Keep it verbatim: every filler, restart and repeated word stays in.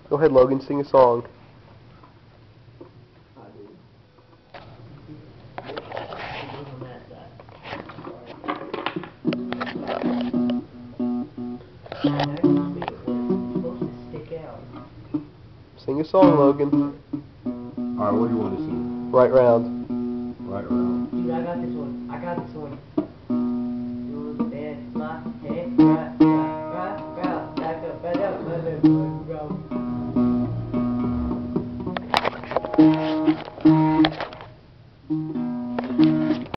Go ahead, Logan, sing a song. Sing a song, Logan. Alright, what do you want to sing? Right round. Right around. Dude, I got this one. I got this one.